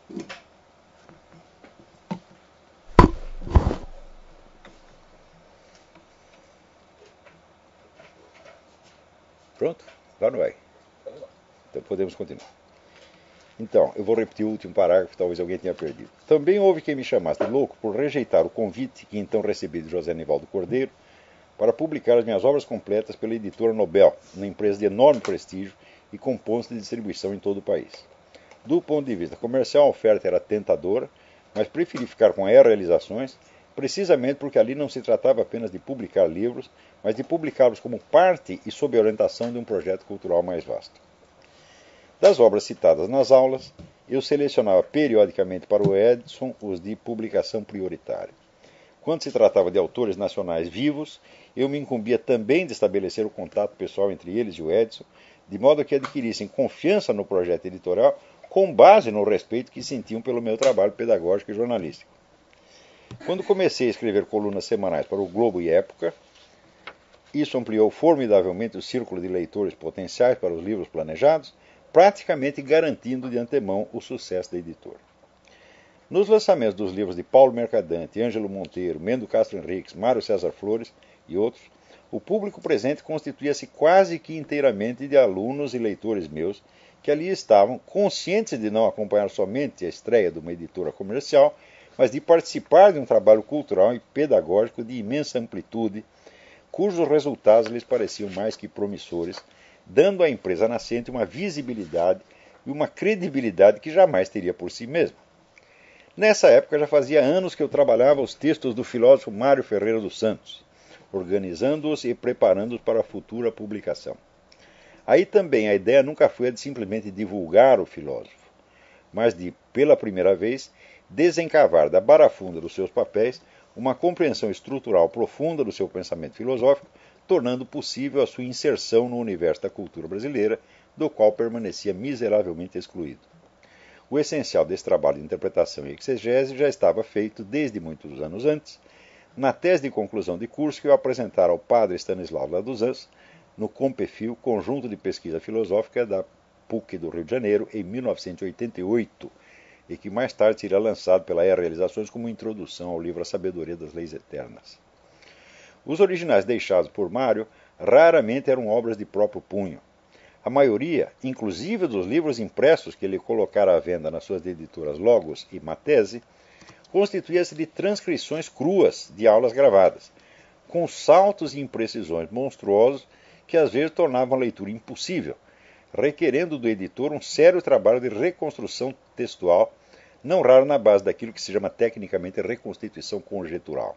Pronto? Lá não vai. Então podemos continuar. Então, eu vou repetir o último parágrafo, talvez alguém tenha perdido. Também houve quem me chamasse de louco por rejeitar o convite que então recebi de José Nivaldo Cordeiro para publicar as minhas obras completas pela editora Nobel, uma empresa de enorme prestígio e com pontos de distribuição em todo o país. Do ponto de vista comercial, a oferta era tentadora, mas preferi ficar com a Realizações, precisamente porque ali não se tratava apenas de publicar livros, mas de publicá-los como parte e sob a orientação de um projeto cultural mais vasto. Das obras citadas nas aulas, eu selecionava periodicamente para o Edson os de publicação prioritária. Quando se tratava de autores nacionais vivos, eu me incumbia também de estabelecer o contato pessoal entre eles e o Edson, de modo que adquirissem confiança no projeto editorial com base no respeito que sentiam pelo meu trabalho pedagógico e jornalístico. Quando comecei a escrever colunas semanais para o Globo e Época, isso ampliou formidavelmente o círculo de leitores potenciais para os livros planejados, praticamente garantindo de antemão o sucesso da editora. Nos lançamentos dos livros de Paulo Mercadante, Ângelo Monteiro, Mendo Castro Henriques, Mário César Flores e outros, o público presente constituía-se quase que inteiramente de alunos e leitores meus que ali estavam, conscientes de não acompanhar somente a estreia de uma editora comercial, mas de participar de um trabalho cultural e pedagógico de imensa amplitude, cujos resultados lhes pareciam mais que promissores, dando à empresa nascente uma visibilidade e uma credibilidade que jamais teria por si mesma. Nessa época já fazia anos que eu trabalhava os textos do filósofo Mário Ferreira dos Santos, organizando-os e preparando-os para a futura publicação. Aí também a ideia nunca foi a de simplesmente divulgar o filósofo, mas de, pela primeira vez, desencavar da barafunda dos seus papéis uma compreensão estrutural profunda do seu pensamento filosófico, tornando possível a sua inserção no universo da cultura brasileira, do qual permanecia miseravelmente excluído. O essencial desse trabalho de interpretação e exegese já estava feito desde muitos anos antes, na tese de conclusão de curso que eu apresentara ao padre Stanislau Laduzans, no COMPEFIL, Conjunto de Pesquisa Filosófica da PUC do Rio de Janeiro, em 1988, e que mais tarde seria lançado pela Realizações como introdução ao livro A Sabedoria das Leis Eternas. Os originais deixados por Mário raramente eram obras de próprio punho. A maioria, inclusive dos livros impressos que ele colocara à venda nas suas editoras Logos e Matese, constituía-se de transcrições cruas de aulas gravadas, com saltos e imprecisões monstruosos que às vezes tornavam a leitura impossível, requerendo do editor um sério trabalho de reconstrução textual, não raro na base daquilo que se chama tecnicamente reconstituição conjetural.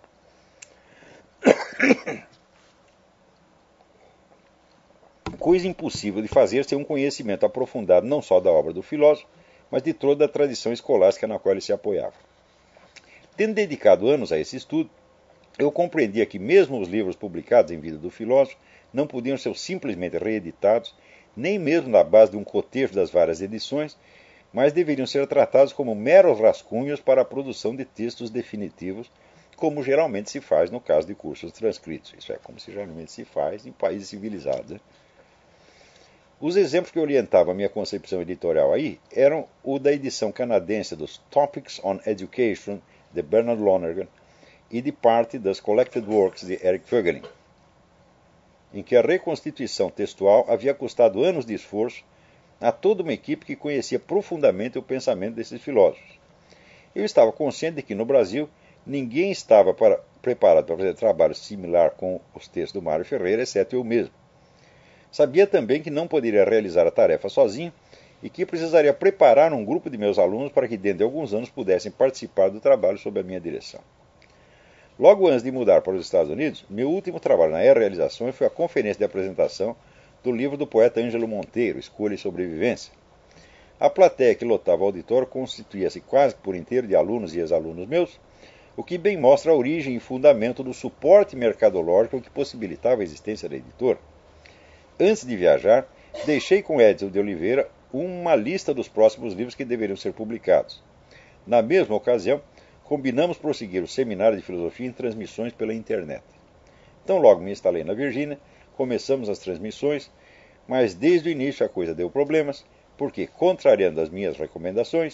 Coisa impossível de fazer sem um conhecimento aprofundado não só da obra do filósofo, mas de toda a tradição escolástica na qual ele se apoiava. Tendo dedicado anos a esse estudo, eu compreendia que mesmo os livros publicados em vida do filósofo não podiam ser simplesmente reeditados, nem mesmo na base de um cotejo das várias edições, mas deveriam ser tratados como meros rascunhos para a produção de textos definitivos, como geralmente se faz no caso de cursos transcritos. Isso é, como se geralmente se faz em países civilizados. Né? Os exemplos que orientavam a minha concepção editorial aí eram o da edição canadense dos Topics on Education, de Bernard Lonergan, e de parte das Collected Works de Eric Voegelin, em que a reconstituição textual havia custado anos de esforço a toda uma equipe que conhecia profundamente o pensamento desses filósofos. Eu estava consciente de que, no Brasil, ninguém estava preparado para fazer trabalho similar com os textos do Mário Ferreira, exceto eu mesmo. Sabia também que não poderia realizar a tarefa sozinho e que precisaria preparar um grupo de meus alunos para que, dentro de alguns anos, pudessem participar do trabalho sob a minha direção. Logo antes de mudar para os Estados Unidos, meu último trabalho na Realizações foi a conferência de apresentação do livro do poeta Ângelo Monteiro, Escolha e Sobrevivência. A plateia que lotava o auditório constituía-se quase por inteiro de alunos e ex-alunos meus, o que bem mostra a origem e fundamento do suporte mercadológico que possibilitava a existência da editora. Antes de viajar, deixei com Edson de Oliveira uma lista dos próximos livros que deveriam ser publicados. Na mesma ocasião, combinamos prosseguir o seminário de filosofia em transmissões pela internet. Então logo me instalei na Virgínia, começamos as transmissões, mas desde o início a coisa deu problemas, porque, contrariando as minhas recomendações,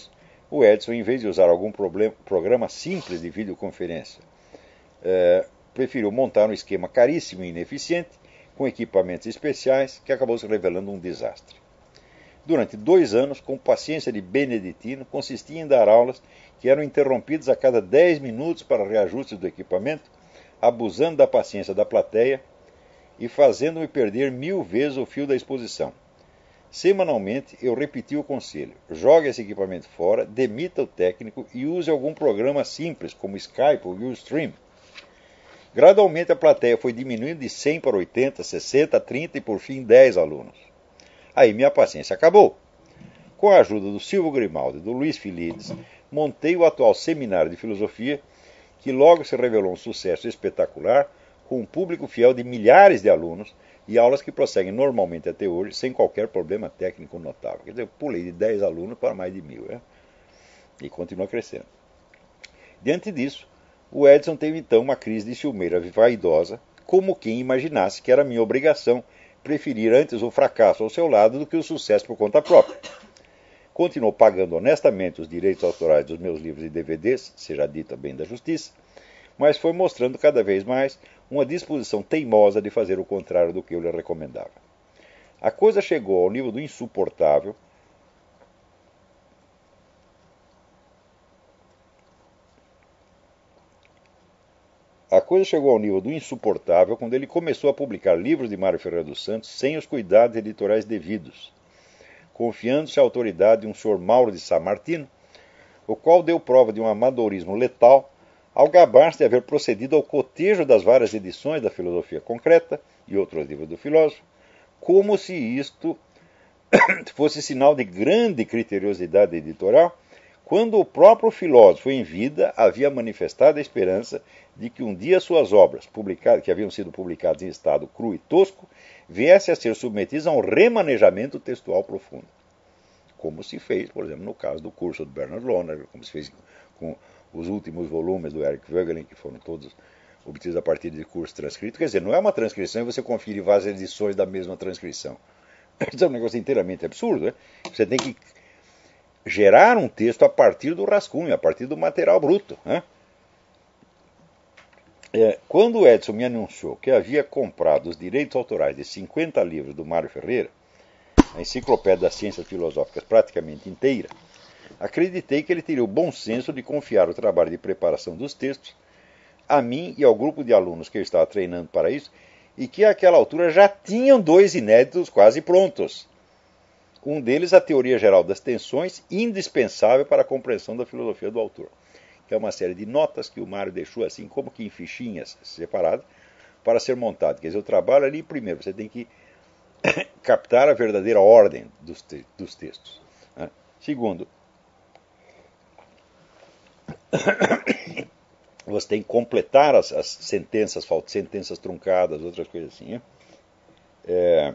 o Edson, em vez de usar algum programa simples de videoconferência, preferiu montar um esquema caríssimo e ineficiente, com equipamentos especiais, que acabou se revelando um desastre. Durante 2 anos, com paciência de beneditino, consistia em dar aulas que eram interrompidas a cada 10 minutos para reajustes do equipamento, abusando da paciência da plateia e fazendo-me perder 1000 vezes o fio da exposição. Semanalmente, eu repeti o conselho: jogue esse equipamento fora, demita o técnico e use algum programa simples, como Skype ou Ustream. Gradualmente, a plateia foi diminuindo de 100 para 80, 60, 30 e, por fim, 10 alunos. Aí minha paciência acabou. Com a ajuda do Silvio Grimaldi e do Luiz Filides, montei o atual seminário de filosofia, que logo se revelou um sucesso espetacular, com um público fiel de milhares de alunos e aulas que prosseguem normalmente até hoje, sem qualquer problema técnico notável. Quer dizer, eu pulei de 10 alunos para mais de 1000, né? E continua crescendo. Diante disso, o Edson teve então uma crise de ciumeira vaidosa, como quem imaginasse que era minha obrigação preferir antes o fracasso ao seu lado do que o sucesso por conta própria. Continuou pagando honestamente os direitos autorais dos meus livros e DVDs, seja dito a bem da justiça, mas foi mostrando cada vez mais uma disposição teimosa de fazer o contrário do que eu lhe recomendava. A coisa chegou ao nível do insuportável quando ele começou a publicar livros de Mário Ferreira dos Santos sem os cuidados editoriais devidos, confiando-se à autoridade de um senhor Mauro de Sá Martino, o qual deu prova de um amadorismo letal ao gabar-se de haver procedido ao cotejo das várias edições da Filosofia Concreta e outros livros do filósofo, como se isto fosse sinal de grande criteriosidade editorial, quando o próprio filósofo em vida havia manifestado a esperança de que um dia suas obras, que haviam sido publicadas em estado cru e tosco, viessem a ser submetidas a um remanejamento textual profundo. Como se fez, por exemplo, no caso do curso do Bernard Loner, como se fez com os últimos volumes do Eric Voegelin, que foram todos obtidos a partir de curso transcrito. Quer dizer, não é uma transcrição e você confere várias edições da mesma transcrição. Isso é um negócio inteiramente absurdo, né? Você tem que gerar um texto a partir do rascunho, a partir do material bruto, né? Quando o Edson me anunciou que havia comprado os direitos autorais de 50 livros do Mário Ferreira, a Enciclopédia das Ciências Filosóficas praticamente inteira, acreditei que ele teria o bom senso de confiar o trabalho de preparação dos textos a mim e ao grupo de alunos que eu estava treinando para isso, e que àquela altura já tinham 2 inéditos quase prontos. Um deles, a Teoria Geral das Tensões, indispensável para a compreensão da filosofia do autor, que é uma série de notas que o Mário deixou assim como que em fichinhas separadas para ser montado. Quer dizer, o trabalho ali, primeiro, você tem que captar a verdadeira ordem dos textos, né? Segundo, você tem que completar as sentenças, sentenças truncadas, outras coisas assim, né?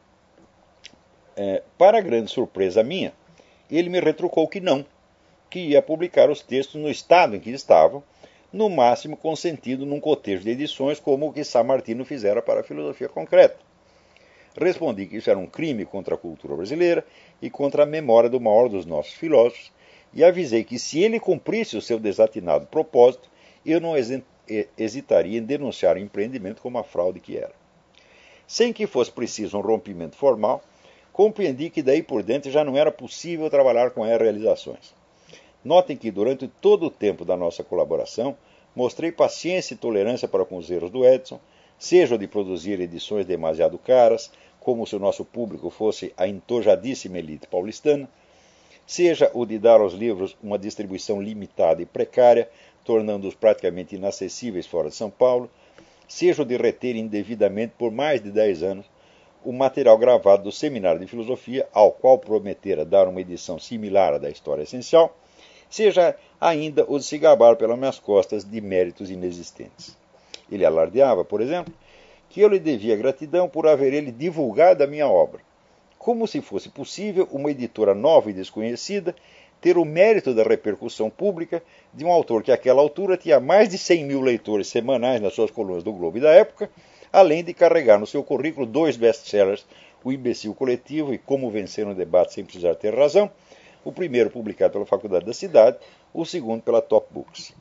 Para grande surpresa minha, ele me retrucou que não, que ia publicar os textos no estado em que estavam, no máximo consentido num cotejo de edições como o que Sá Martino fizera para a Filosofia Concreta. Respondi que isso era um crime contra a cultura brasileira e contra a memória do maior dos nossos filósofos, e avisei que se ele cumprisse o seu desatinado propósito, eu não hesitaria em denunciar o empreendimento como a fraude que era. Sem que fosse preciso um rompimento formal, compreendi que daí por diante já não era possível trabalhar com realizações. Notem que durante todo o tempo da nossa colaboração, mostrei paciência e tolerância para com os erros do Edson, seja o de produzir edições demasiado caras, como se o nosso público fosse a entojadíssima elite paulistana, seja o de dar aos livros uma distribuição limitada e precária, tornando-os praticamente inacessíveis fora de São Paulo, seja o de reter indevidamente por mais de 10 anos o material gravado do Seminário de Filosofia, ao qual prometera dar uma edição similar à da História Essencial, seja ainda o de se gabar pelas minhas costas de méritos inexistentes. Ele alardeava, por exemplo, que eu lhe devia gratidão por haver ele divulgado a minha obra, como se fosse possível uma editora nova e desconhecida ter o mérito da repercussão pública de um autor que àquela altura tinha mais de 100 mil leitores semanais nas suas colunas do Globo e da Época, além de carregar no seu currículo 2 best-sellers, O Imbecil Coletivo e Como Vencer um Debate Sem Precisar Ter Razão, o primeiro publicado pela Faculdade da Cidade, o segundo pela Top Books.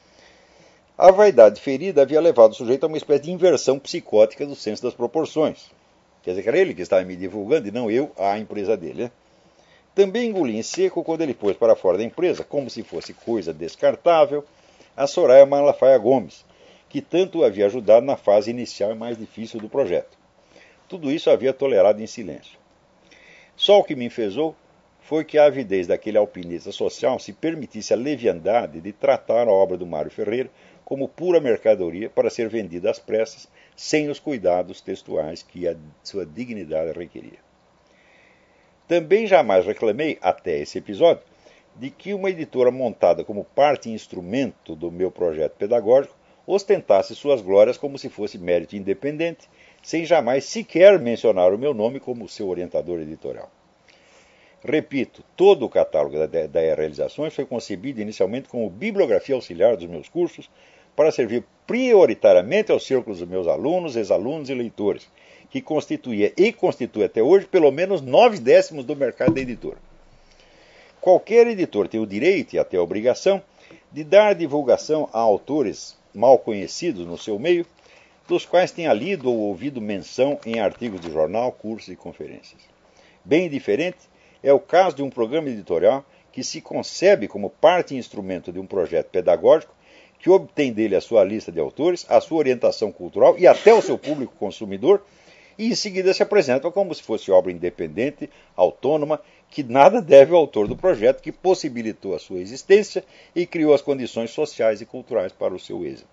A vaidade ferida havia levado o sujeito a uma espécie de inversão psicótica do senso das proporções. Quer dizer que era ele que estava me divulgando e não eu, a empresa dele. Né? Também engoli em seco quando ele pôs para fora da empresa, como se fosse coisa descartável, a Soraya Malafaia Gomes, que tanto o havia ajudado na fase inicial e mais difícil do projeto. Tudo isso havia tolerado em silêncio. Só o que me enfezou foi que a avidez daquele alpinista social se permitisse a leviandade de tratar a obra do Mário Ferreira como pura mercadoria para ser vendida às pressas, sem os cuidados textuais que a sua dignidade requeria. Também jamais reclamei, até esse episódio, de que uma editora montada como parte e instrumento do meu projeto pedagógico ostentasse suas glórias como se fosse mérito independente, sem jamais sequer mencionar o meu nome como seu orientador editorial. Repito, todo o catálogo da Realizações foi concebido inicialmente como bibliografia auxiliar dos meus cursos para servir prioritariamente aos círculos dos meus alunos, ex-alunos e leitores, que constituía e constitui até hoje pelo menos 9/10 do mercado da editora. Qualquer editor tem o direito e até a obrigação de dar divulgação a autores mal conhecidos no seu meio, dos quais tenha lido ou ouvido menção em artigos de jornal, cursos e conferências. Bem diferente é o caso de um programa editorial que se concebe como parte e instrumento de um projeto pedagógico que obtém dele a sua lista de autores, a sua orientação cultural e até o seu público consumidor, e em seguida se apresenta como se fosse obra independente, autônoma, que nada deve ao autor do projeto que possibilitou a sua existência e criou as condições sociais e culturais para o seu êxito.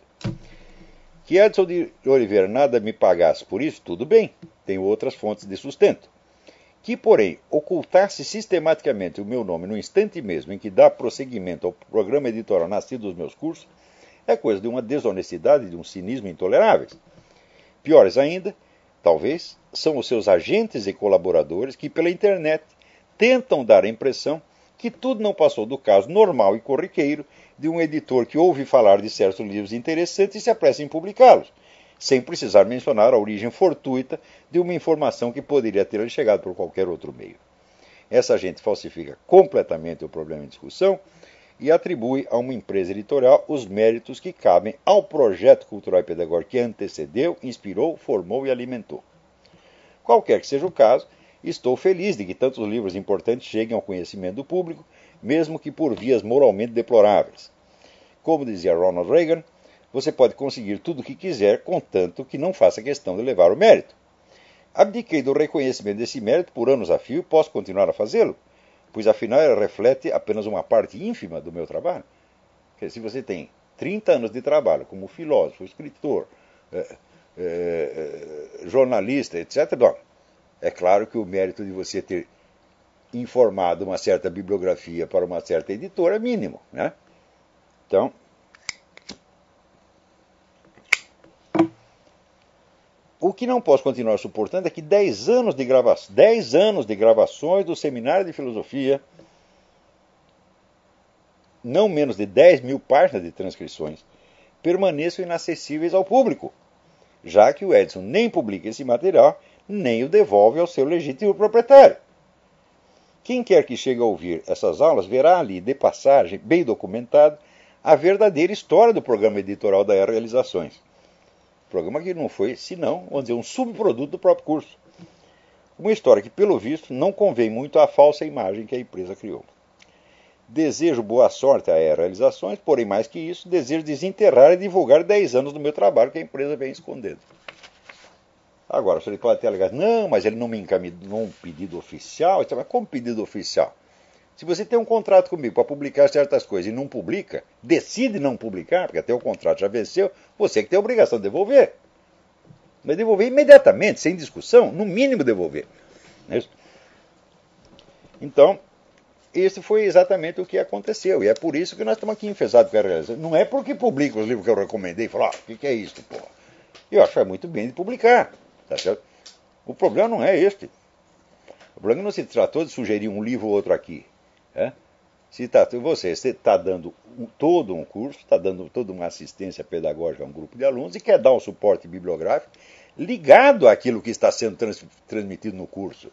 Que Edson de Oliveira nada me pagasse por isso, tudo bem, tenho outras fontes de sustento. Que, porém, ocultasse sistematicamente o meu nome no instante mesmo em que dá prosseguimento ao programa editorial nascido dos meus cursos, é coisa de uma desonestidade e de um cinismo intoleráveis. Piores ainda, talvez, são os seus agentes e colaboradores que, pela internet, tentam dar a impressão que tudo não passou do caso normal e corriqueiro de um editor que ouve falar de certos livros interessantes e se apressa em publicá-los, sem precisar mencionar a origem fortuita de uma informação que poderia ter chegado por qualquer outro meio. Essa gente falsifica completamente o problema em discussão e atribui a uma empresa editorial os méritos que cabem ao projeto cultural e pedagógico que antecedeu, inspirou, formou e alimentou. Qualquer que seja o caso, estou feliz de que tantos livros importantes cheguem ao conhecimento do público, mesmo que por vias moralmente deploráveis. Como dizia Ronald Reagan, você pode conseguir tudo o que quiser, contanto que não faça questão de levar o mérito. Abdiquei do reconhecimento desse mérito por anos a fio e posso continuar a fazê-lo, pois afinal ele reflete apenas uma parte ínfima do meu trabalho. Se você tem 30 anos de trabalho como filósofo, escritor, jornalista, etc., bom, é claro que o mérito de você ter informado uma certa bibliografia para uma certa editora é mínimo, né? Então, o que não posso continuar suportando é que 10 anos de gravações do Seminário de Filosofia, não menos de 10.000 páginas de transcrições, permaneçam inacessíveis ao público, já que o Edson nem publica esse material, nem o devolve ao seu legítimo proprietário. Quem quer que chegue a ouvir essas aulas verá ali, de passagem, bem documentado, a verdadeira história do programa editorial da Realizações. Programa que não foi, senão, vamos dizer, um subproduto do próprio curso. Uma história que, pelo visto, não convém muito à falsa imagem que a empresa criou. Desejo boa sorte à Realizações, porém, mais que isso, desejo desenterrar e divulgar 10 anos do meu trabalho que a empresa vem escondendo. Agora, você pode até alegar, não, mas ele não me encaminhou um pedido oficial. Mas como pedido oficial? Se você tem um contrato comigo para publicar certas coisas e não publica, decide não publicar, porque até o contrato já venceu, você que tem a obrigação de devolver. Mas devolver imediatamente, sem discussão, no mínimo devolver. Não é isso? Então, esse foi exatamente o que aconteceu. E é por isso que nós estamos aqui enfesados com a Realização. Não é porque publica os livros que eu recomendei e falo, o que é isso, porra? Eu acho que faz muito bem de publicar. Tá certo? O problema não é este. O problema não se tratou de sugerir um livro ou outro aqui. Você está dando todo um curso, está dando toda uma assistência pedagógica a um grupo de alunos e quer dar um suporte bibliográfico ligado àquilo que está sendo transmitido no curso.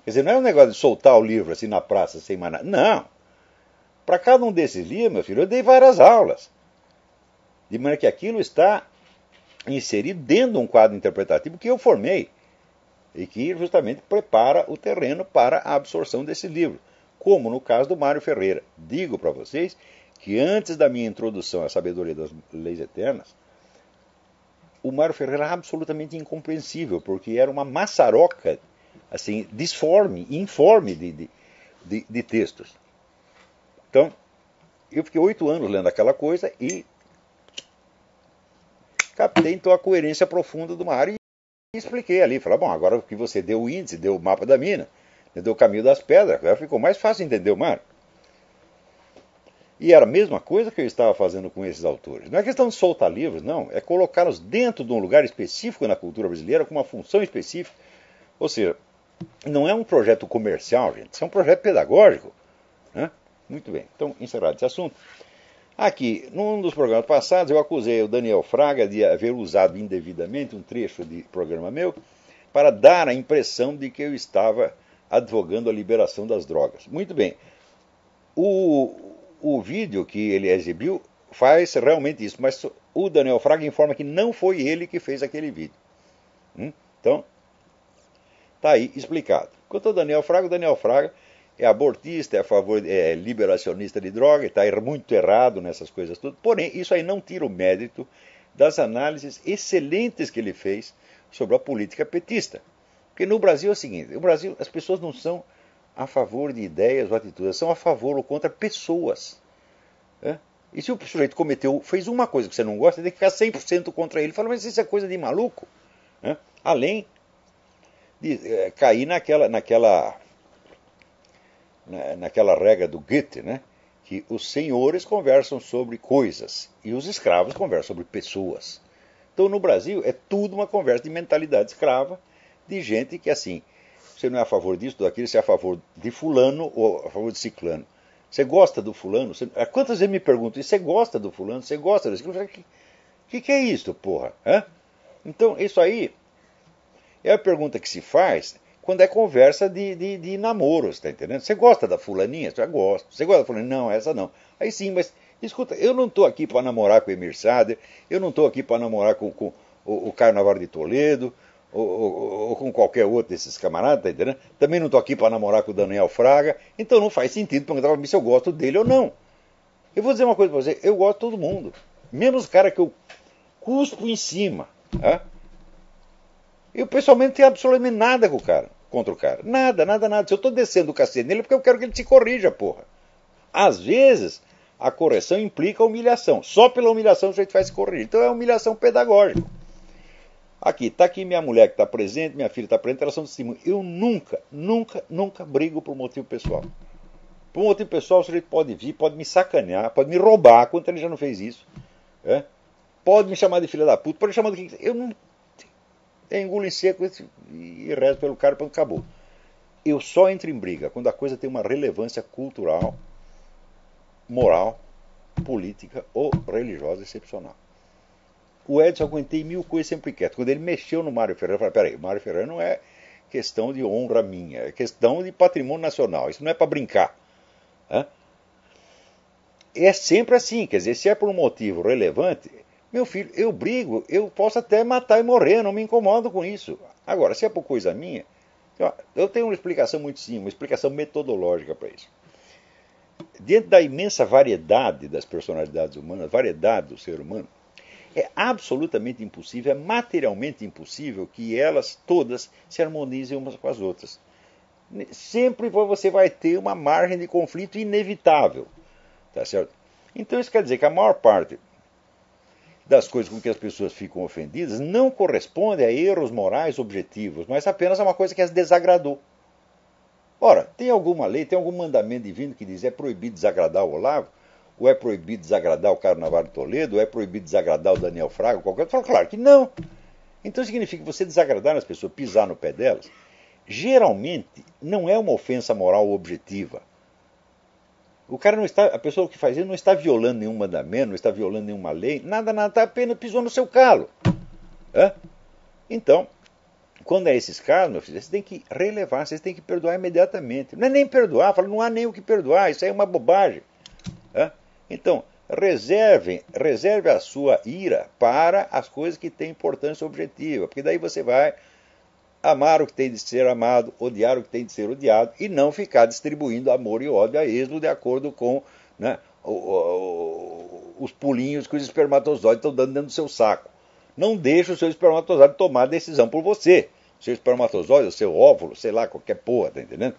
Quer dizer, não é um negócio de soltar o livro assim na praça sem mais nada. Não. Para cada um desses livros, meu filho, eu dei várias aulas. De maneira que aquilo está inserido dentro de um quadro interpretativo que eu formei e que justamente prepara o terreno para a absorção desse livro, como no caso do Mário Ferreira. Digo para vocês que antes da minha introdução à sabedoria das leis eternas, o Mário Ferreira era absolutamente incompreensível, porque era uma maçaroca assim, disforme, informe de textos. Então, eu fiquei 8 anos lendo aquela coisa e captei então a coerência profunda do Mário e expliquei ali. Falei, bom, agora que você deu o índice, deu o mapa da mina, deu o caminho das pedras, agora ficou mais fácil entender o Mário. E era a mesma coisa que eu estava fazendo com esses autores. Não é questão de soltar livros, não. É colocá-los dentro de um lugar específico na cultura brasileira, com uma função específica. Ou seja, não é um projeto comercial, gente. Isso é um projeto pedagógico. Né? Muito bem. Então, encerrado esse assunto. Aqui, num dos programas passados, eu acusei o Daniel Fraga de haver usado indevidamente um trecho de programa meu para dar a impressão de que eu estava advogando a liberação das drogas. Muito bem. O vídeo que ele exibiu faz realmente isso, mas o Daniel Fraga informa que não foi ele que fez aquele vídeo. Então, está aí explicado. Quanto ao Daniel Fraga, o Daniel Fraga é abortista, é liberacionista de droga, está muito errado nessas coisas tudo. Porém, isso aí não tira o mérito das análises excelentes que ele fez sobre a política petista. Porque no Brasil é o seguinte, no Brasil as pessoas não são a favor de ideias ou atitudes, são a favor ou contra pessoas. E se o sujeito fez uma coisa que você não gosta, tem que ficar 100% contra ele. Fala, mas isso é coisa de maluco. Além de cair naquela regra do Goethe, né? Que os senhores conversam sobre coisas e os escravos conversam sobre pessoas. Então no Brasil é tudo uma conversa de mentalidade escrava, de gente que assim, você não é a favor disso, daquilo, você é a favor de fulano ou a favor de ciclano. Você gosta do fulano? Quantas vezes me perguntam, você gosta do fulano? Você gosta desse? Que é isso, porra? Então isso aí é a pergunta que se faz quando é conversa de namoros, tá entendendo? Você gosta da fulaninha? Já gosto. Você gosta da fulaninha? Não, essa não. Aí sim, mas escuta, eu não estou aqui para namorar com o Emir Sader, eu não estou aqui para namorar com o Caio Navarro de Toledo, ou com qualquer outro desses camaradas, tá entendendo? Também não estou aqui para namorar com o Daniel Fraga, então não faz sentido perguntar para mim se eu gosto dele ou não. Eu vou dizer uma coisa para você, eu gosto de todo mundo, menos os caras que eu cuspo em cima. Eu pessoalmente não tenho absolutamente nada contra o cara. Nada. Se eu estou descendo o cacete nele é porque eu quero que ele se corrija, porra. Às vezes, a correção implica humilhação. Só pela humilhação o sujeito vai se corrigir. Então é humilhação pedagógica. Está aqui minha mulher que está presente, minha filha está presente, elas são testemunhas. Eu nunca brigo por motivo pessoal. Por motivo pessoal, o sujeito pode vir, pode me sacanear, pode me roubar, quanto ele já não fez isso. Pode me chamar de filha da puta, pode me chamar de quem. Eu não. Engulo em seco e rezo pelo cara, pronto, acabou. Eu só entro em briga quando a coisa tem uma relevância cultural, moral, política ou religiosa excepcional. O Edson aguentei 1000 coisas sempre quieto. Quando ele mexeu no Mário Ferreira, eu falei, peraí, Mário Ferreira não é questão de honra minha, é questão de patrimônio nacional, isso não é para brincar. É sempre assim, quer dizer, se é por um motivo relevante, meu filho, eu brigo, eu posso até matar e morrer, não me incomodo com isso. Agora, se é por coisa minha, eu tenho uma explicação muito simples, uma explicação metodológica para isso. Diante da imensa variedade das personalidades humanas, variedade do ser humano, é absolutamente impossível, é materialmente impossível que elas todas se harmonizem umas com as outras. Sempre você vai ter uma margem de conflito inevitável. Tá certo? Então isso quer dizer que a maior parte das coisas com que as pessoas ficam ofendidas não corresponde a erros morais objetivos, mas apenas a uma coisa que as desagradou. Ora, tem alguma lei, tem algum mandamento divino que diz é proibido desagradar o Olavo? Ou é proibido desagradar o Caio Navarro de Toledo? Ou é proibido desagradar o Daniel Fraga? Qualquer outro? Claro que não. Então significa que você desagradar as pessoas, pisar no pé delas, geralmente não é uma ofensa moral objetiva. O cara não está, a pessoa que faz isso não está violando nenhum mandamento, não está violando nenhuma lei, nada, está apenas pisou no seu calo. Então, quando é esses casos, meu filho, você tem que relevar, vocês têm que perdoar imediatamente. Não é nem perdoar, fala, não há nem o que perdoar, isso aí é uma bobagem. Né? Então, reserve a sua ira para as coisas que têm importância objetiva, porque daí você vai amar o que tem de ser amado, odiar o que tem de ser odiado, e não ficar distribuindo amor e ódio a esmo de acordo com, né, os pulinhos que os espermatozoides estão dando dentro do seu saco. Não deixe o seu espermatozoide tomar a decisão por você. O seu espermatozoide, o seu óvulo, sei lá, qualquer porra, tá entendendo?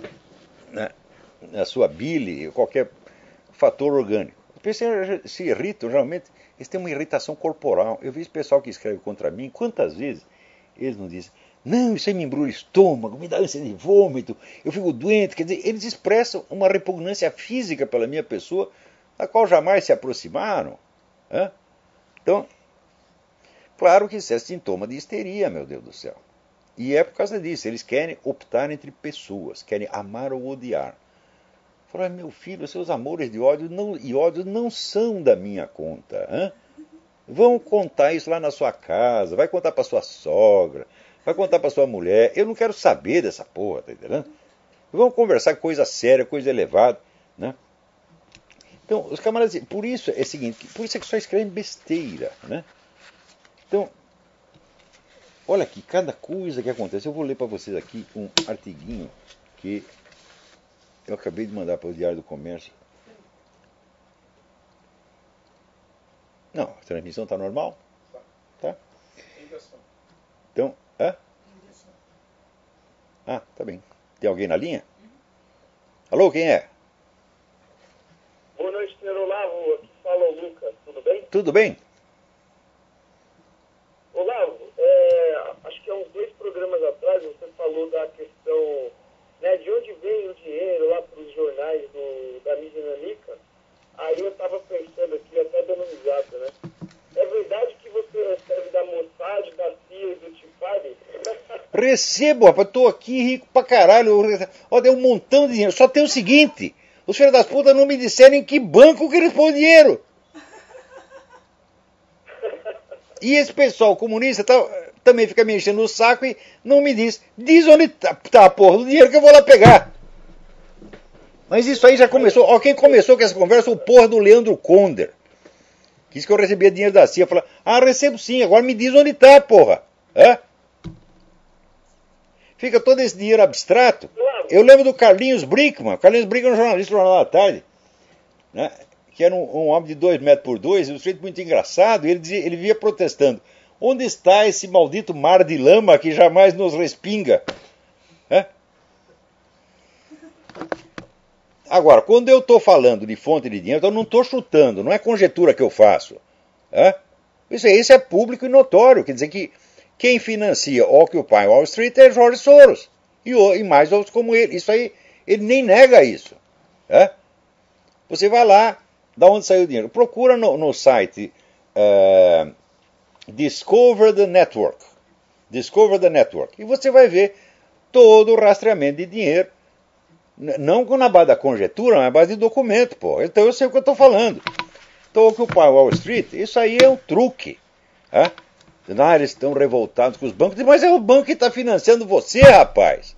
A sua bile, qualquer fator orgânico. As pessoas se irritam, geralmente, eles têm uma irritação corporal. Eu vi esse pessoal que escreve contra mim, quantas vezes eles não dizem, não, isso aí me embrulha o estômago, me dá ânsia de vômito, eu fico doente. Quer dizer, eles expressam uma repugnância física pela minha pessoa, da qual jamais se aproximaram. Né? Então, claro que isso é sintoma de histeria, meu Deus do céu. E é por causa disso, eles querem optar entre pessoas, querem amar ou odiar. Fala, meu filho, seus amores de ódio não são da minha conta. Hein? Vão contar isso lá na sua casa, vai contar para sua sogra, vai contar para sua mulher. Eu não quero saber dessa porra, tá entendendo? Vamos conversar coisa séria, coisa elevada, né? Então, os camaradas dizem, por isso é o seguinte, por isso é que só escrevem besteira, né? Então, olha aqui, cada coisa que acontece. Eu vou ler para vocês aqui um artiguinho que eu acabei de mandar para o Diário do Comércio. Não, a transmissão está normal? Tá? Então, tá bem. Tem alguém na linha? Alô, quem é? Boa noite, senhor Olavo. Aqui fala o Lucas. Tudo bem? Tudo bem? Olavo, acho que há uns 2 programas atrás você falou da questão, né, de onde vem o dinheiro lá para os jornais da mídia nanica. Aí eu estava pensando aqui, até dando risada, né? É verdade que você recebe da Mossad, da CIA e do Tifari? Recebo, rapaz, tô aqui rico pra caralho. Ó, deu um montão de dinheiro. Só tem o seguinte, os filhos das putas não me disseram em que banco que eles põem dinheiro. E esse pessoal comunista também fica me enchendo o saco e não me diz onde tá a porra do dinheiro que eu vou lá pegar. Mas isso aí já começou. Ó, quem começou com essa conversa foi o porra do Leandro Conder. Que disse que eu recebia dinheiro da CIA. Falei, recebo sim, agora me diz onde tá, porra. Fica todo esse dinheiro abstrato. Eu lembro do Carlinhos Brinkmann. Carlinhos Brinkmann era um jornalista do Jornal da Tarde, né? Que era um homem de 2 metros por 2, um sujeito muito engraçado, e ele via protestando. Onde está esse maldito mar de lama que jamais nos respinga? Agora, quando eu estou falando de fonte de dinheiro, eu não estou chutando, não é conjetura que eu faço. Isso é público e notório. Quer dizer que quem financia Occupy Wall Street é George Soros. E mais outros como ele. Isso aí, ele nem nega isso. Você vai lá, da onde saiu o dinheiro? Procura no site Discover the Network. Discover the Network. E você vai ver todo o rastreamento de dinheiro. Não na base da conjetura, mas na base de documento, pô. Então eu sei o que eu estou falando. Então, Occupy Wall Street, isso aí é um truque. Eles estão revoltados com os bancos. Mas é o banco que está financiando você, rapaz.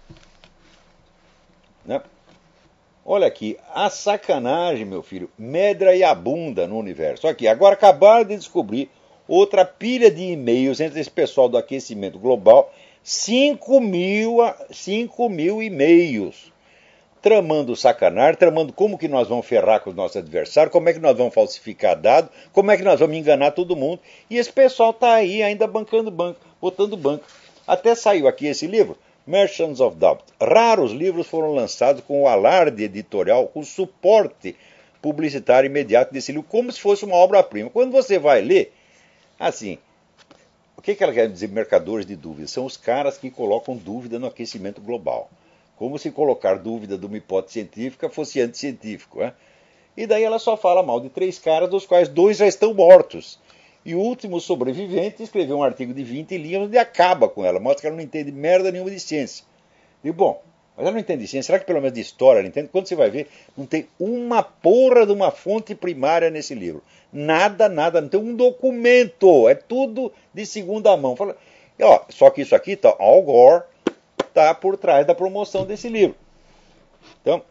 Né? Olha aqui, a sacanagem, meu filho, medra e abunda no universo. Aqui, agora acabaram de descobrir outra pilha de e-mails entre esse pessoal do aquecimento global. 5 mil e-mails. Tramando sacanagem, tramando como que nós vamos ferrar com os nossos adversários, como é que nós vamos falsificar dados, como é que nós vamos enganar todo mundo. E esse pessoal está aí ainda bancando banco, botando banco. Até saiu aqui esse livro, Merchants of Doubt. Raros livros foram lançados com o alarde editorial, com o suporte publicitário imediato desse livro, como se fosse uma obra-prima. Quando você vai ler, assim, o que ela quer dizer, mercadores de dúvidas? São os caras que colocam dúvida no aquecimento global. Como se colocar dúvida de uma hipótese científica fosse anticientífico. E daí ela só fala mal de 3 caras, dos quais 2 já estão mortos. E o último sobrevivente escreveu um artigo de 20 linhas onde acaba com ela, mostra que ela não entende merda nenhuma de ciência. E bom, mas ela não entende de ciência, será que pelo menos de história ela entende? Quando você vai ver, não tem uma porra de uma fonte primária nesse livro. Nada, não tem um documento, é tudo de segunda mão. E, ó, só que isso aqui, tá, Al Gore está por trás da promoção desse livro. Então,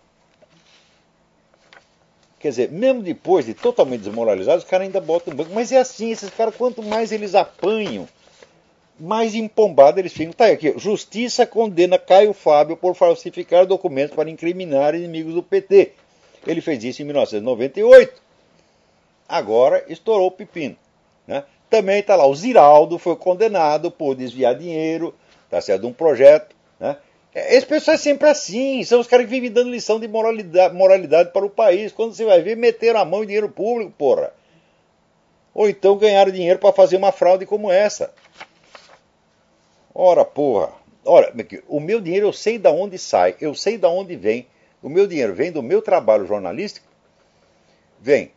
quer dizer, mesmo depois de totalmente desmoralizados, os caras ainda botam banco. Mas é assim, esses caras, quanto mais eles apanham, mais empombado eles ficam. Tá aí aqui, Justiça condena Caio Fábio por falsificar documentos para incriminar inimigos do PT. Ele fez isso em 1998. Agora estourou o pepino. Né? Também está lá, o Ziraldo foi condenado por desviar dinheiro, tá certo, de um projeto. Né? Esse pessoal é sempre assim, são os caras que vivem dando lição de moralidade para o país. Quando você vai ver, meteram a mão em dinheiro público, porra. Ou então ganharam dinheiro para fazer uma fraude como essa. Ora, porra. Ora, o meu dinheiro eu sei de onde sai, eu sei de onde vem. O meu dinheiro vem do meu trabalho jornalístico, vem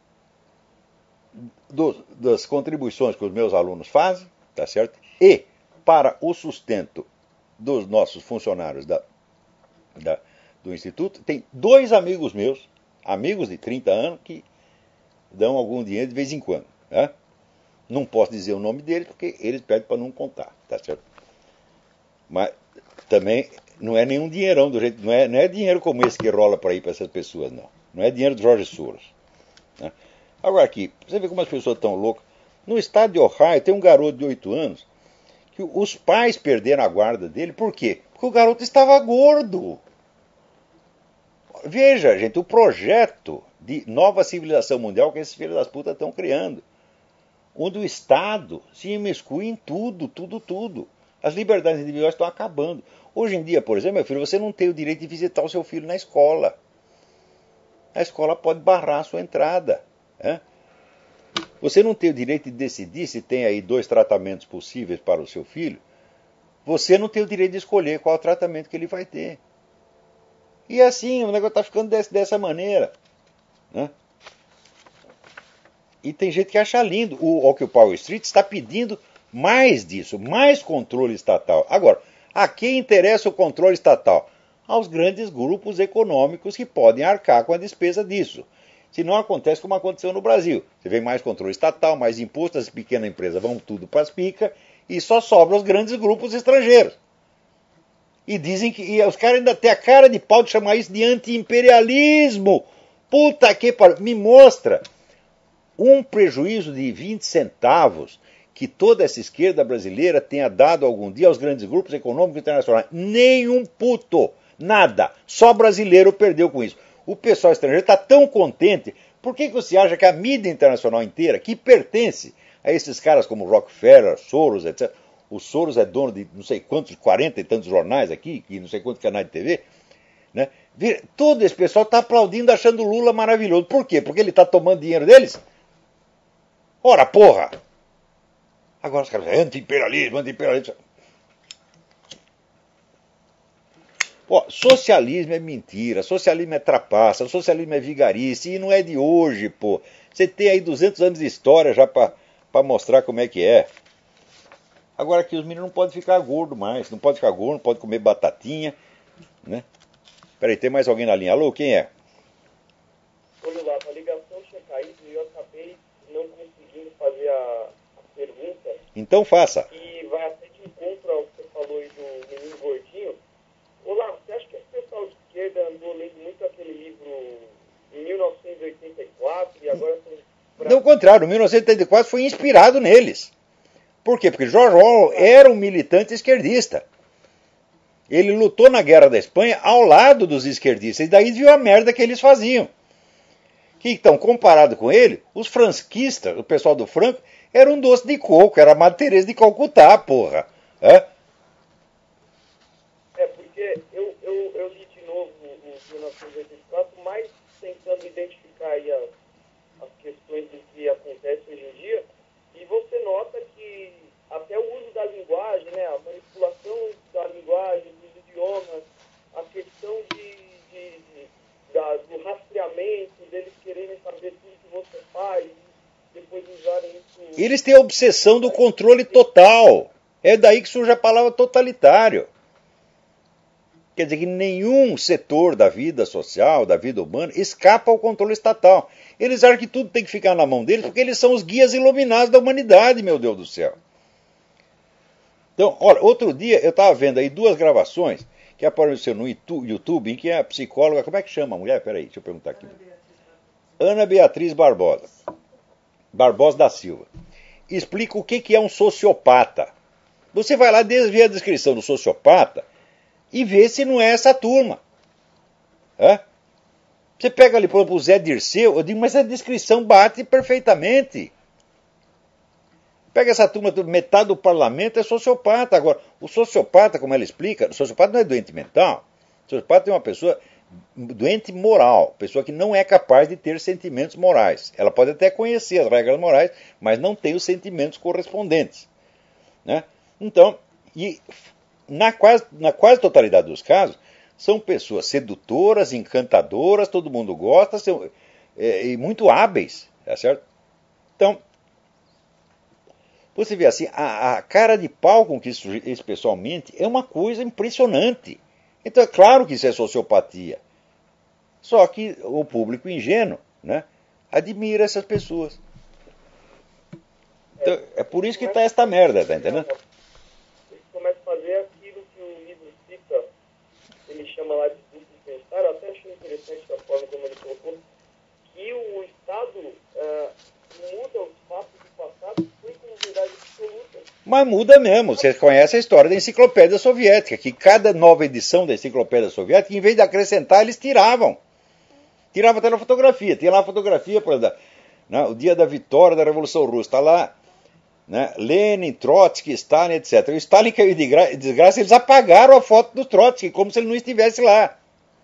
das contribuições que os meus alunos fazem, tá certo? E para o sustento dos nossos funcionários do Instituto, tem 2 amigos meus, amigos de 30 anos, que dão algum dinheiro de vez em quando. Né? Não posso dizer o nome deles, porque eles pedem para não contar, tá certo? Mas também não é nenhum dinheirão do jeito, não é dinheiro como esse que rola para ir para essas pessoas, não. Não é dinheiro do Jorge Soros. Né? Agora aqui, você vê como as pessoas estão loucas. No estado de Ohio tem um garoto de 8 anos que os pais perderam a guarda dele. Por quê? Porque o garoto estava gordo. Veja, gente, o projeto de nova civilização mundial que esses filhos das putas estão criando. Onde o Estado se imiscui em tudo, tudo, tudo. As liberdades individuais estão acabando. Hoje em dia, por exemplo, meu filho, você não tem o direito de visitar o seu filho na escola. A escola pode barrar a sua entrada. Né? Você não tem o direito de decidir se tem aí 2 tratamentos possíveis para o seu filho. Você não tem o direito de escolher qual tratamento que ele vai ter. E assim, o negócio está ficando dessa maneira. Né? E tem gente que acha lindo. O Occupy Wall Street está pedindo mais disso, mais controle estatal. Agora, a quem interessa o controle estatal? Aos grandes grupos econômicos que podem arcar com a despesa disso. Se não acontece como aconteceu no Brasil. Você vê mais controle estatal, mais imposto, as pequenas empresas vão tudo para as picas e só sobram os grandes grupos estrangeiros. E dizem que e os caras ainda têm a cara de pau de chamar isso de anti-imperialismo. Puta que pariu. Me mostra um prejuízo de 20 centavos que toda essa esquerda brasileira tenha dado algum dia aos grandes grupos econômicos internacionais. Nenhum puto. Nada. Só brasileiro perdeu com isso. O pessoal estrangeiro está tão contente. Por que você acha que a mídia internacional inteira, que pertence a esses caras como Rockefeller, Soros, etc. O Soros é dono de não sei quantos, 40 e tantos jornais aqui, e não sei quantos canais de TV. Né? Todo esse pessoal está aplaudindo, achando o Lula maravilhoso. Por quê? Porque ele está tomando dinheiro deles? Ora, porra! Agora os caras dizem anti-imperialismo, anti-imperialismo. Ó, socialismo é mentira, socialismo é trapaça, socialismo é vigarice, e não é de hoje, pô. Você tem aí 200 anos de história já para mostrar como é que é. Agora que os meninos não podem ficar gordos mais, não pode ficar gordo, não pode comer batatinha, né? Peraí, tem mais alguém na linha? Alô, quem é? Olha lá, a ligação tinha caído e eu acabei não conseguindo fazer a pergunta. Então faça. E vai até de encontro ao que você falou aí do menino gordinho. Olá, você acha que esse pessoal de esquerda andou lendo muito aquele livro em 1984 e agora estão... Não, ao contrário, 1984 foi inspirado neles. Por quê? Porque George Orwell era um militante esquerdista. Ele lutou na Guerra da Espanha ao lado dos esquerdistas, e daí viu a merda que eles faziam. Que então, comparado com ele, os franquistas, o pessoal do Franco, era um doce de coco, era a Madre Teresa de Calcutá, porra. Porque eu li de novo o 1984, mais tentando identificar aí as questões do que acontece hoje em dia, e você nota que até o uso da linguagem, né, a manipulação da linguagem, dos idiomas, a questão do rastreamento, deles quererem saber tudo que você faz, depois usarem isso... Eles têm a obsessão do controle total. É daí que surge a palavra totalitário. Quer dizer que nenhum setor da vida social, da vida humana, escapa ao controle estatal. Eles acham que tudo tem que ficar na mão deles porque eles são os guias iluminados da humanidade, meu Deus do céu. Então, olha, outro dia eu estava vendo aí duas gravações que apareceram no YouTube, em que a psicóloga, como é que chama a mulher? Peraí, deixa eu perguntar aqui. Ana Beatriz Barbosa. Barbosa da Silva. Explica o que é um sociopata. Você vai lá, vê a descrição do sociopata e vê se não é essa turma. Você pega ali, por exemplo, o Zé Dirceu, eu digo, mas a descrição bate perfeitamente. Pega essa turma, metade do parlamento é sociopata. Agora, o sociopata, como ela explica, o sociopata não é doente mental. O sociopata é uma pessoa doente moral, pessoa que não é capaz de ter sentimentos morais. Ela pode até conhecer as regras morais, mas não tem os sentimentos correspondentes. Né? Então, na quase totalidade dos casos, são pessoas sedutoras, encantadoras, todo mundo gosta, e muito hábeis, tá certo? Então, você vê assim, a cara de pau com que esse pessoal mente é uma coisa impressionante. Então é claro que isso é sociopatia. Só que o público ingênuo, né, admira essas pessoas. Então, é por isso que está esta merda, tá entendendo? Ele começa a fazer aquilo que o livro cita, ele chama lá de duplo pensar. Eu até achei interessante a forma como ele colocou, que o Estado muda os fatos do passado foi com verdade absoluta. Mas muda mesmo. Você conhece a história da Enciclopédia Soviética, que cada nova edição da Enciclopédia Soviética, em vez de acrescentar, eles tiravam. Tiravam até na fotografia. Tinha lá a fotografia, por exemplo, né, o dia da vitória da Revolução Russa. Está lá, né, Lenin, Trotsky, Stalin, etc. O Stalin caiu de desgraça, eles apagaram a foto do Trotsky, como se ele não estivesse lá.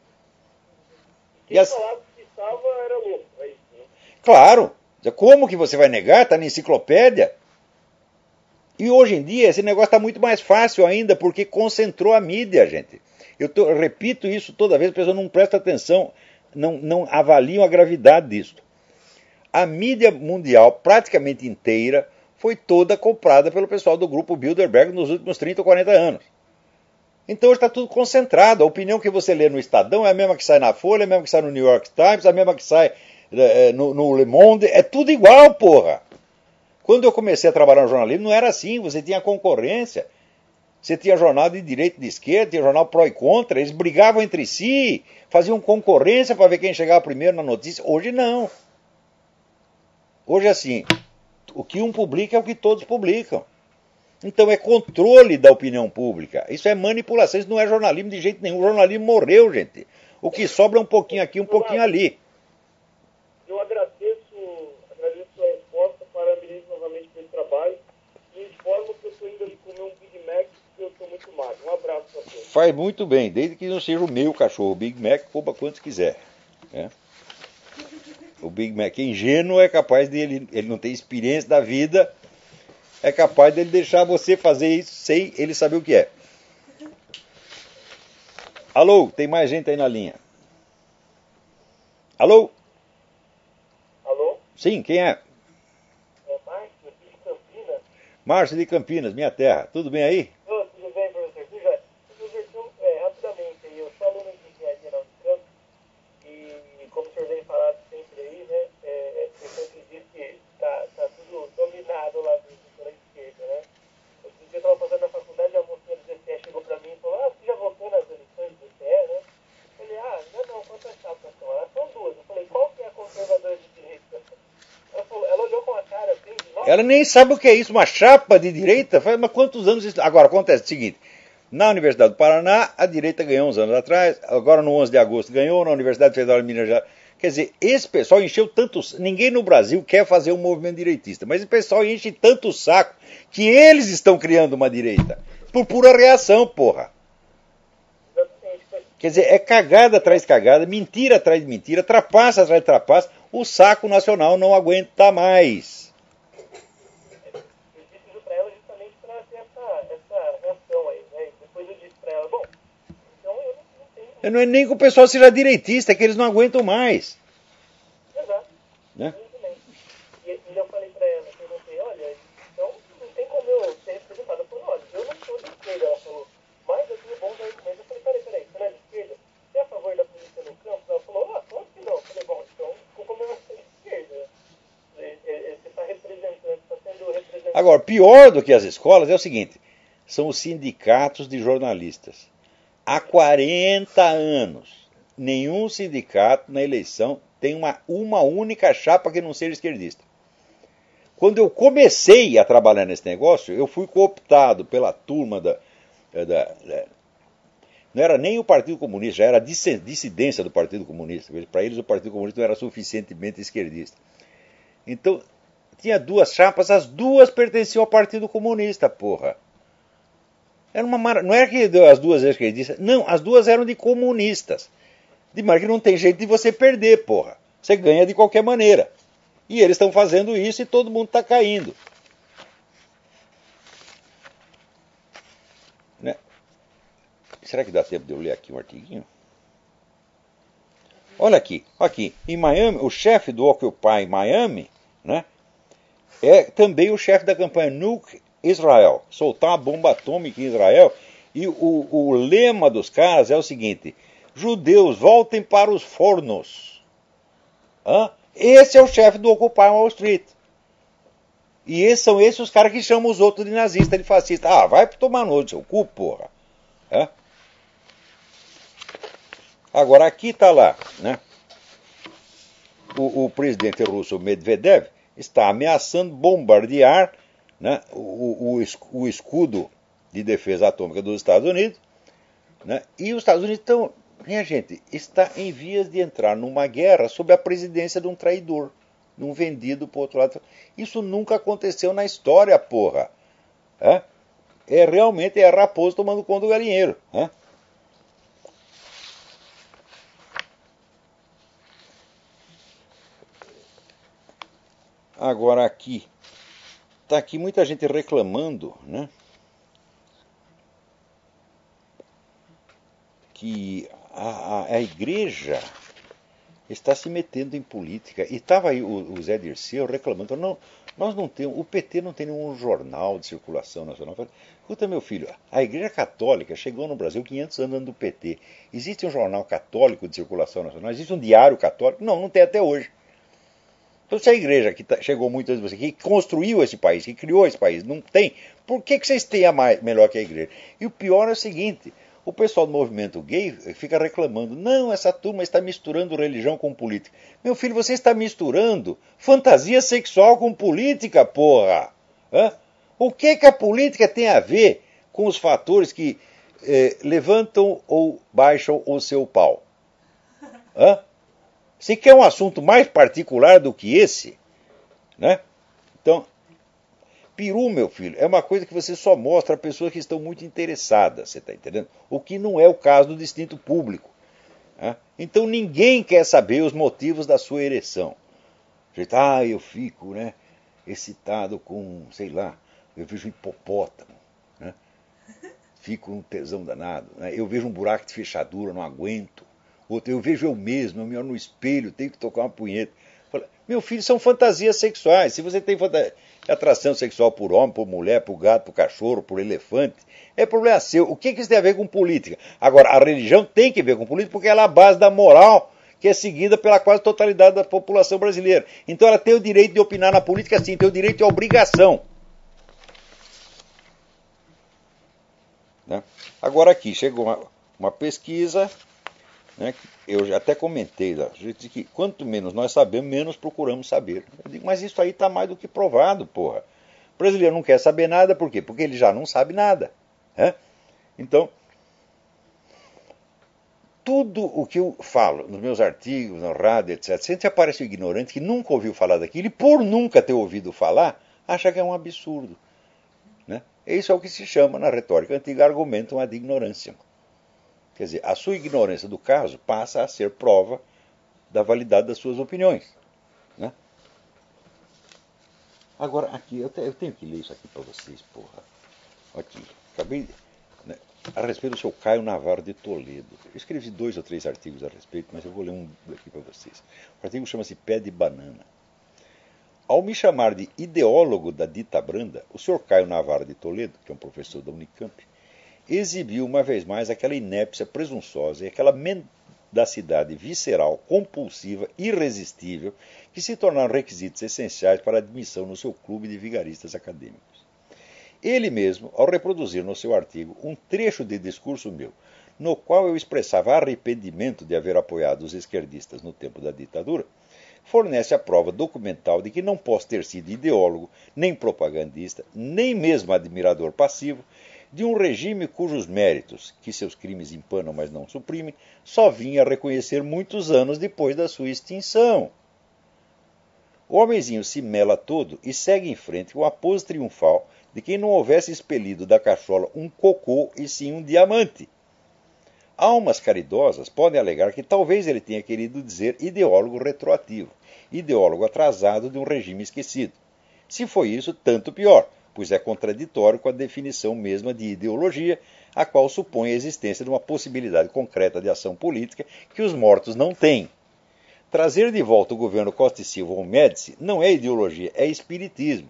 Quem falava que estava era louco. É isso, né? Claro. Como que você vai negar? Está na enciclopédia. E hoje em dia esse negócio está muito mais fácil ainda, porque concentrou a mídia, gente. Eu repito isso toda vez, a pessoa não presta atenção, não avaliam a gravidade disso. A mídia mundial, praticamente inteira, foi toda comprada pelo pessoal do grupo Bilderberg nos últimos 30 ou 40 anos. Então hoje está tudo concentrado. A opinião que você lê no Estadão é a mesma que sai na Folha, é a mesma que sai no New York Times, é a mesma que sai no Le Monde. É tudo igual, porra. Quando eu comecei a trabalhar no jornalismo, não era assim. Você tinha concorrência. Você tinha jornal de direita e de esquerda, tinha jornal pró e contra. Eles brigavam entre si, faziam concorrência para ver quem chegava primeiro na notícia. Hoje não. Hoje é assim. O que um publica é o que todos publicam. Então é controle da opinião pública. Isso é manipulação, isso não é jornalismo de jeito nenhum. O jornalismo morreu, gente. O que sobra é um pouquinho aqui, um pouquinho ali. Eu agradeço a resposta, parabenizo novamente pelo trabalho e informo que eu estou indo ali comer um Big Mac porque eu estou muito magro. Um abraço para todos. Faz muito bem, desde que não seja o meu cachorro. O Big Mac, coma quantos quiser. Né? O Big Mac ingênuo é capaz de ele não ter experiência da vida, é capaz de ele deixar você fazer isso sem ele saber o que é. Alô, tem mais gente aí na linha. Alô? Alô? Sim, quem é? É Márcio de Campinas. Márcio de Campinas, minha terra. Tudo bem aí? Tudo bem, professor? Professor, rapidamente, eu sou aluno de engenharia na Unicamp e, como o senhor vem falando sempre aí, né, eu sempre diz que tá tudo dominado lá pela esquerda, né? Outro dia eu estava fazendo na faculdade, a mocinha do DCE chegou para mim e falou: você já votou nas eleições do DCE, né? Eu falei: ainda não, quantas chapas são? Elas são duas. Eu falei: qual que é a conservadora de direita? Ela olhou com a cara assim, ela nem sabe o que é isso, uma chapa de direita? Mas quantos anos isso... Agora, acontece o seguinte, na Universidade do Paraná, a direita ganhou uns anos atrás, agora no 11 de agosto ganhou, na Universidade Federal de Minas Gerais. Quer dizer, esse pessoal encheu tanto... Ninguém no Brasil quer fazer um movimento direitista, mas esse pessoal enche tanto o saco que eles estão criando uma direita. Por pura reação, porra. Quer dizer, é cagada atrás de cagada, mentira atrás de mentira, trapaça atrás de trapaça. O saco nacional não aguenta mais. Eu disse isso para ela justamente para ter essa reação aí, né? Depois eu disse para ela: bom, então eu não tenho... Não é nem que o pessoal seja direitista, é que eles não aguentam mais. Exato. Né? E eu falei para ela, perguntei: olha, então não tem como eu ser representado. Ela falou: olha, eu não sou de esquerda. Ela falou: mas eu tenho bons argumentos. Eu falei: peraí, você não é de esquerda? Você é a favor da polícia no campo? Ela falou: claro que não. Eu falei: bom, então como eu não sou de esquerda? Você está representando, está sendo representado. Agora, pior do que as escolas é o seguinte, são os sindicatos de jornalistas. Há 40 anos, nenhum sindicato na eleição tem uma única chapa que não seja esquerdista. Quando eu comecei a trabalhar nesse negócio, eu fui cooptado pela turma não era nem o Partido Comunista, já era a dissidência do Partido Comunista. Para eles o Partido Comunista não era suficientemente esquerdista. Então, tinha duas chapas, as duas pertenciam ao Partido Comunista, porra. Não era que as duas eram esquerdistas, não, as duas eram de comunistas. De maneira que não tem jeito de você perder, porra. Você ganha de qualquer maneira. E eles estão fazendo isso e todo mundo está caindo. Né? Será que dá tempo de eu ler aqui um artiguinho? Olha aqui. Em Miami, o chefe do Occupy Miami, né, é também o chefe da campanha Nuke Israel. Soltar uma bomba atômica em Israel. E o lema dos caras é o seguinte: judeus, voltem para os fornos. Hã? Esse é o chefe do Occupy Wall Street. E são esses os caras que chamam os outros de nazista, de fascista. Ah, vai tomar no seu cu, porra. É? Agora, aqui está lá, né? O presidente russo Medvedev está ameaçando bombardear, né, o escudo de defesa atômica dos Estados Unidos. Né? E os Estados Unidos estão... Minha gente, está em vias de entrar numa guerra sob a presidência de um traidor, de um vendido para o outro lado. Isso nunca aconteceu na história, porra. Realmente a raposa tomando conta do galinheiro. Agora aqui, está aqui muita gente reclamando, né, que a igreja está se metendo em política. E estava aí o Zé Dirceu reclamando. Não, nós não temos, o PT não tem nenhum jornal de circulação nacional. Escuta, meu filho, a Igreja Católica chegou no Brasil 500 anos antes do PT. Existe um jornal católico de circulação nacional? Existe um diário católico? Não, não tem até hoje. Então, se a igreja que chegou muito antes de você, que construiu esse país, que criou esse país, não tem, por que vocês têm a melhor que a igreja? E o pior é o seguinte: o pessoal do movimento gay fica reclamando, não, essa turma está misturando religião com política. Meu filho, você está misturando fantasia sexual com política, porra! O que a política tem a ver com os fatores que levantam ou baixam o seu pau? Você quer um assunto mais particular do que esse? Né? Então, peru, meu filho, é uma coisa que você só mostra a pessoas que estão muito interessadas, você está entendendo? O que não é o caso do distinto público. Então ninguém quer saber os motivos da sua ereção. Eu fico, né, excitado com, sei lá, eu vejo um hipopótamo, né? Fico um tesão danado. Né? Eu vejo um buraco de fechadura, não aguento. Outro, eu vejo eu mesmo, eu me olho no espelho, tenho que tocar uma punheta. Meu filho, são fantasias sexuais. Se você tem atração sexual por homem, por mulher, por gato, por cachorro, por elefante, é problema seu. O que isso tem a ver com política? Agora, a religião tem que ver com política porque ela é a base da moral que é seguida pela quase totalidade da população brasileira. Então ela tem o direito de opinar na política, sim, tem o direito e a obrigação. Né? Agora aqui, chegou uma pesquisa... Né, eu já até comentei, que quanto menos nós sabemos, menos procuramos saber. Eu digo, mas isso aí está mais do que provado, porra. O brasileiro não quer saber nada, por quê? Porque ele já não sabe nada. Então, tudo o que eu falo nos meus artigos, na rádio, etc., sempre aparece um ignorante que nunca ouviu falar daquilo e por nunca ter ouvido falar, acha que é um absurdo. Né? Isso é o que se chama, na retórica antiga, argumentum ad ignorantiam. Quer dizer, a sua ignorância do caso passa a ser prova da validade das suas opiniões. Né? Agora, aqui, eu tenho que ler isso aqui para vocês, porra. Aqui, acabei, né, a respeito do seu Caio Navarro de Toledo. Eu escrevi 2 ou 3 artigos a respeito, mas eu vou ler um aqui para vocês. O artigo chama-se Pé de Banana. Ao me chamar de ideólogo da dita branda, o senhor Caio Navarro de Toledo, que é um professor da Unicamp, exibiu uma vez mais aquela inépcia presunçosa e aquela mendacidade visceral, compulsiva, irresistível, que se tornaram requisitos essenciais para a admissão no seu clube de vigaristas acadêmicos. ele mesmo, ao reproduzir no seu artigo um trecho de discurso meu, no qual eu expressava arrependimento de haver apoiado os esquerdistas no tempo da ditadura, fornece a prova documental de que não posso ter sido ideólogo, nem propagandista, nem mesmo admirador passivo de um regime cujos méritos, que seus crimes empanam mas não suprimem, só vim a reconhecer muitos anos depois da sua extinção. O homenzinho se mela todo e segue em frente com a pose triunfal de quem não houvesse expelido da cachola um cocô e sim um diamante. Almas caridosas podem alegar que talvez ele tenha querido dizer ideólogo retroativo, ideólogo atrasado de um regime esquecido. Se foi isso, tanto pior, pois é contraditório com a definição mesma de ideologia, a qual supõe a existência de uma possibilidade concreta de ação política que os mortos não têm. Trazer de volta o governo Costa e Silva ao Médici não é ideologia, é espiritismo.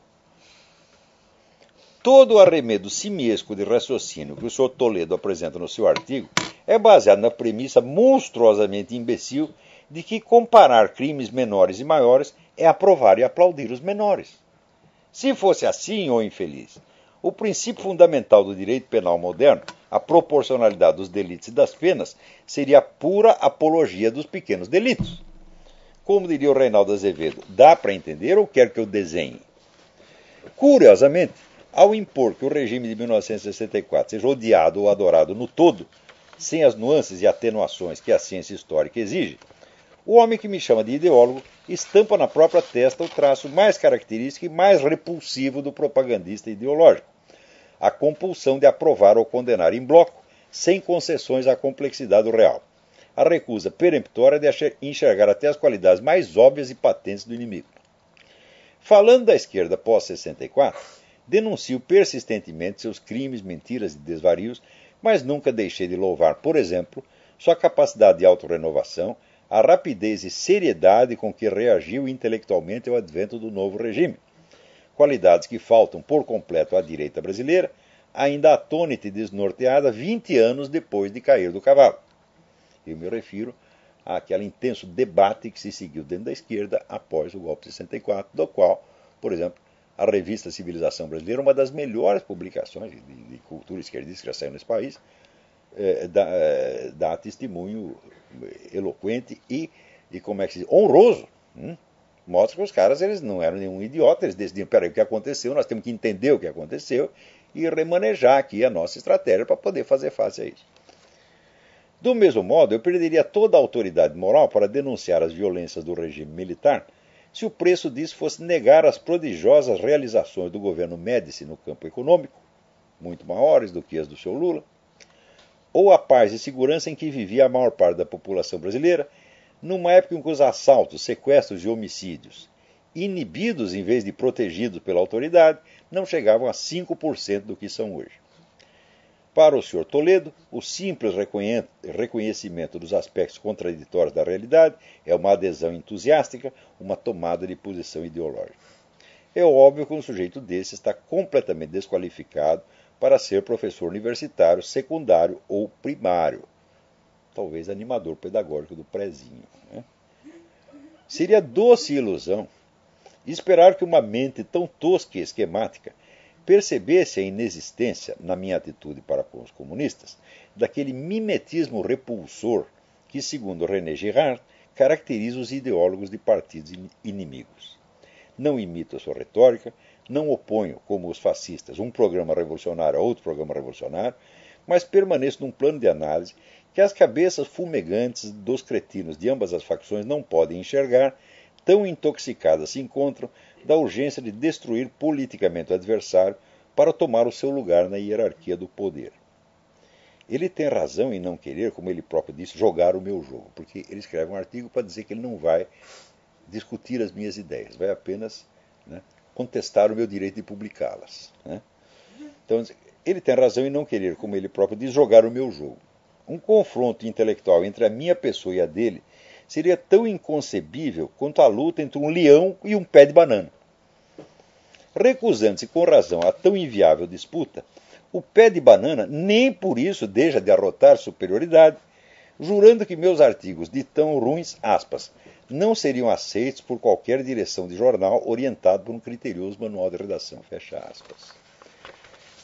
Todo o arremedo simiesco de raciocínio que o Sr. Toledo apresenta no seu artigo é baseado na premissa monstruosamente imbecil de que comparar crimes menores e maiores é aprovar e aplaudir os menores. Se fosse assim, ô infeliz, o princípio fundamental do direito penal moderno, a proporcionalidade dos delitos e das penas, seria a pura apologia dos pequenos delitos. Como diria o Reinaldo Azevedo, dá para entender ou quer que eu desenhe? Curiosamente, ao impor que o regime de 1964 seja odiado ou adorado no todo, sem as nuances e atenuações que a ciência histórica exige, o homem que me chama de ideólogo estampa na própria testa o traço mais característico e mais repulsivo do propagandista ideológico: a compulsão de aprovar ou condenar em bloco, sem concessões à complexidade do real. A recusa peremptória de enxergar até as qualidades mais óbvias e patentes do inimigo. Falando da esquerda pós-64, denuncio persistentemente seus crimes, mentiras e desvarios, mas nunca deixei de louvar, por exemplo, sua capacidade de autorrenovação, a rapidez e seriedade com que reagiu intelectualmente ao advento do novo regime. Qualidades que faltam por completo à direita brasileira, ainda atônita e desnorteada 20 anos depois de cair do cavalo. Eu me refiro àquele intenso debate que se seguiu dentro da esquerda após o golpe de 64, do qual, por exemplo, a revista Civilização Brasileira, uma das melhores publicações de cultura esquerdista que já saiu nesse país, dá testemunho eloquente e como é que se diz, honroso. Mostra que os caras eles não eram nenhum idiota, eles decidiram, peraí, o que aconteceu, nós temos que entender o que aconteceu e remanejar aqui a nossa estratégia para poder fazer face a isso. Do mesmo modo, eu perderia toda a autoridade moral para denunciar as violências do regime militar se o preço disso fosse negar as prodigiosas realizações do governo Médici no campo econômico, muito maiores do que as do seu Lula, ou a paz e segurança em que vivia a maior parte da população brasileira, numa época em que os assaltos, sequestros e homicídios, inibidos em vez de protegidos pela autoridade, não chegavam a 5% do que são hoje. Para o Sr. Toledo, o simples reconhecimento dos aspectos contraditórios da realidade é uma adesão entusiástica, uma tomada de posição ideológica. É óbvio que um sujeito desse está completamente desqualificado para ser professor universitário, secundário ou primário. Talvez animador pedagógico do prezinho. Seria doce ilusão esperar que uma mente tão tosca e esquemática percebesse a inexistência, na minha atitude para com os comunistas, daquele mimetismo repulsor que, segundo René Girard, caracteriza os ideólogos de partidos inimigos. Não imito a sua retórica, não oponho, como os fascistas, um programa revolucionário a outro programa revolucionário, mas permaneço num plano de análise que as cabeças fumegantes dos cretinos de ambas as facções não podem enxergar, tão intoxicadas se encontram da urgência de destruir politicamente o adversário para tomar o seu lugar na hierarquia do poder. Ele tem razão em não querer, como ele próprio disse, jogar o meu jogo, porque ele escreve um artigo para dizer que ele não vai discutir as minhas ideias, vai apenas contestar o meu direito de publicá-las. Então, ele tem razão em não querer, como ele próprio diz, jogar o meu jogo. Um confronto intelectual entre a minha pessoa e a dele seria tão inconcebível quanto a luta entre um leão e um pé de banana. Recusando-se com razão a tão inviável disputa, o pé de banana nem por isso deixa de arrotar superioridade, jurando que meus artigos de tão ruins, aspas, não seriam aceitos por qualquer direção de jornal orientado por um criterioso manual de redação, fecha aspas.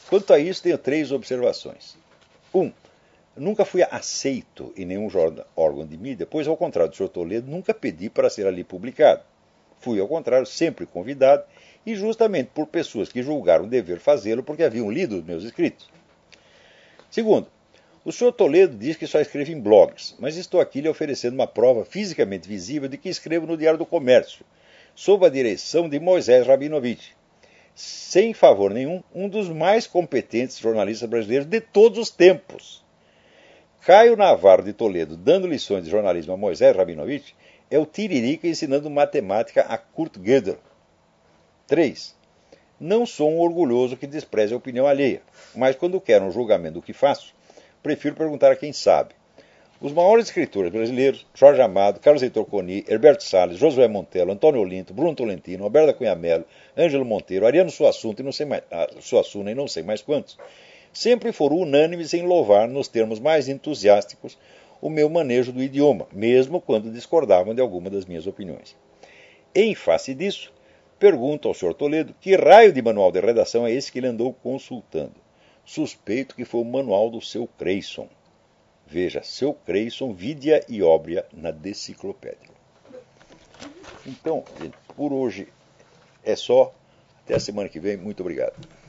Quanto a isso, tenho 3 observações. 1. Nunca fui aceito em nenhum órgão de mídia, pois, ao contrário do Sr. Toledo, nunca pedi para ser ali publicado. Fui, ao contrário, sempre convidado, e justamente por pessoas que julgaram dever fazê-lo porque haviam lido os meus escritos. 2. O Sr. Toledo diz que só escreve em blogs, mas estou aqui lhe oferecendo uma prova fisicamente visível de que escrevo no Diário do Comércio, sob a direção de Moisés Rabinovich. Sem favor nenhum, um dos mais competentes jornalistas brasileiros de todos os tempos. Caio Navarro de Toledo, dando lições de jornalismo a Moisés Rabinovich, é o Tiririca ensinando matemática a Kurt Gödel. 3. Não sou um orgulhoso que despreze a opinião alheia, mas quando quero um julgamento do que faço, prefiro perguntar a quem sabe. Os maiores escritores brasileiros, Jorge Amado, Carlos Heitor Coni, Herberto Salles, Josué Montello, Antônio Olinto, Bruno Tolentino, Alberto Cunha Mello, Ângelo Monteiro, Ariano Suassuna e não sei mais quantos, sempre foram unânimes em louvar, nos termos mais entusiásticos, o meu manejo do idioma, mesmo quando discordavam de alguma das minhas opiniões. Em face disso, pergunto ao Sr. Toledo que raio de manual de redação é esse que ele andou consultando. Suspeito que foi o manual do seu Creyson. Veja, seu Creyson, Vidia e Óbria na Deciclopédia. Então, gente, por hoje é só. Até a semana que vem. Muito obrigado.